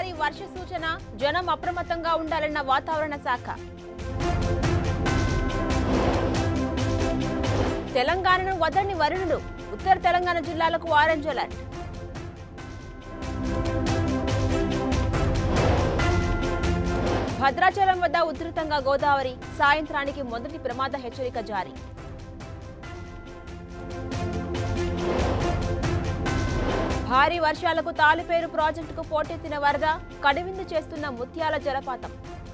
భారీ వర్ష సూచన, జనం అప్రమత్తంగా ఉండాలన్న వాతావరణ శాఖ. తెలంగాణను వదలని వరుణుడు, ఉత్తర తెలంగాణ జిల్లాలకు ఆరెంజ్ అలర్ట్. భద్రాచలం వద్ద ఉధృతంగా గోదావరి, సాయంత్రానికి మొదటి ప్రమాద హెచ్చరిక జారీ. భారీ వర్షాలకు తాలిపేరు ప్రాజెక్టుకు పోటెత్తిన వరద, కడివిందు చేస్తున్న ముత్యాల జలపాతం.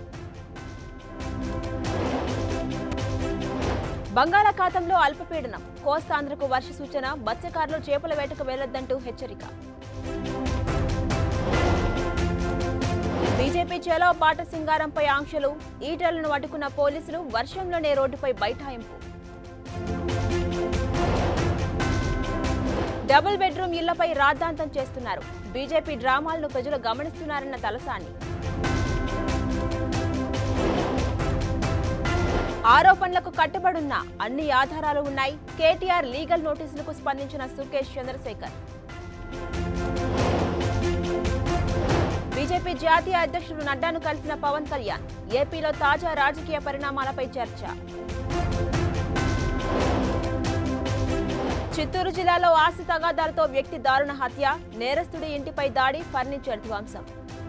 బంగాళాఖాతంలో అల్పపీడనం, కోస్తాంధ్రకు వర్ష సూచన, మత్స్యకారులు చేపల వేటకు వెళ్లొద్దంటూ హెచ్చరిక. బీజేపీ చలో పాట సింగారంపై ఆంక్షలు, ఈటలను అడ్డుకున్న పోలీసులు, వర్షంలోనే రోడ్డుపై బైఠాయింపు. డబుల్ బెడ్రూమ్ ఇళ్లపై రాద్ధాంతం చేస్తున్నారు, బీజేపీ డ్రామాలను ప్రజలు గమనిస్తున్నారన్న తలసాని. ఆరోపణలకు కట్టుబడున్న అన్ని ఆధారాలు ఉన్నాయి, కేటీఆర్ లీగల్ నోటీసులకు స్పందించిన సుకేష్ చంద్రశేఖర్. బీజేపీ జాతీయ అధ్యక్షుడు నడ్డాను కలిసిన పవన్ కళ్యాణ్, ఏపీలో తాజా రాజకీయ పరిణామాలపై చర్చ. చిత్తూరు జిల్లాలో ఆస్తి తగాదాలతో వ్యక్తి దారుణ హత్య, నేరస్తుడి ఇంటిపై దాడి, ఫర్నిచర్ ధ్వంసం.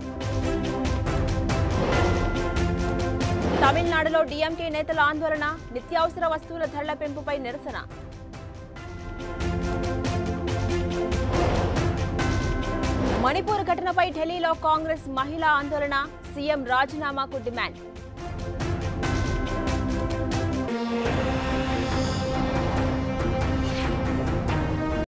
తమిళనాడులో డీఎంకే నేతల ఆందోళన, నిత్యావసర వస్తువుల ధరల పెంపుపై నిరసన. మణిపూర్ ఘటనపై ఢిల్లీలో కాంగ్రెస్ మహిళా ఆందోళన, సీఎం రాజీనామాకు డిమాండ్.